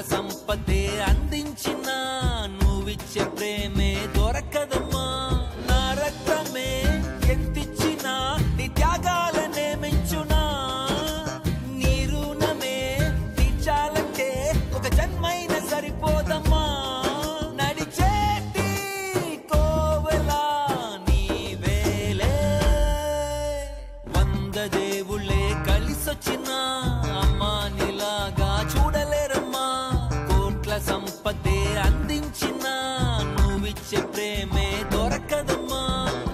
సంపదే అందించిన నువ్విచ్చే ప్రేమే దొరకదమ్మా నా రక్తమే ఎంతిచ్చినా నీ త్యాగాలనే మెంచునా నీ రుణమే తీర్చాలంటే ఒక జన్మైనా సరిపోదమ్మా నడిచేటి కోవెలా నీవేలే వంద దేవుళ్ళే కలిసొచ్చినా అమ్మా నీలాగా చూడలేరమ్మా కోట్ల సంపదే అందించిన నువ్విచ్చే ప్రేమే దొరకదమ్మా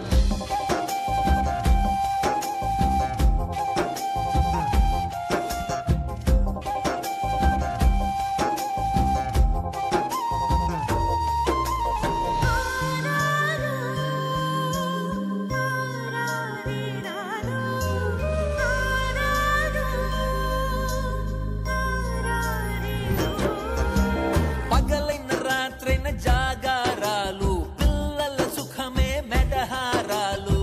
పగలైన రాత్రైన జాగారాలు పిల్లల సుఖమే మెడహారాలు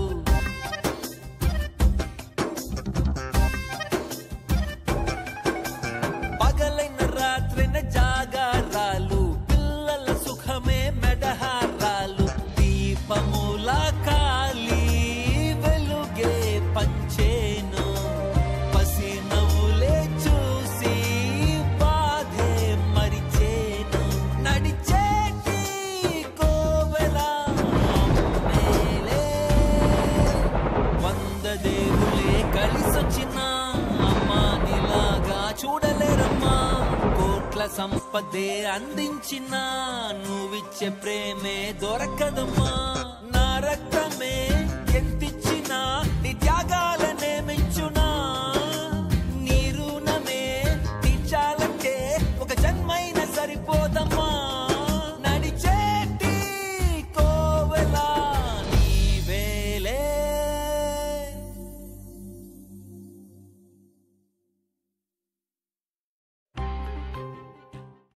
పగలైన రాత్రైన జాగారాలు పిల్లల సుఖమే మెడహారాలు దీపముల కాలి వెలుగే పంచేను పసి నవ్వులే చూసి బాధే మరిచేను నడిచేటి కోవెలా అమ్మేలే వంద దేవులే కలిసొచ్చిన అమ్మా నీలాగా చూడలేరమ్మా కోట్ల సంపదే అందించిన నువ్విచ్చే ప్రేమే దొరకదమ్మా నా రక్త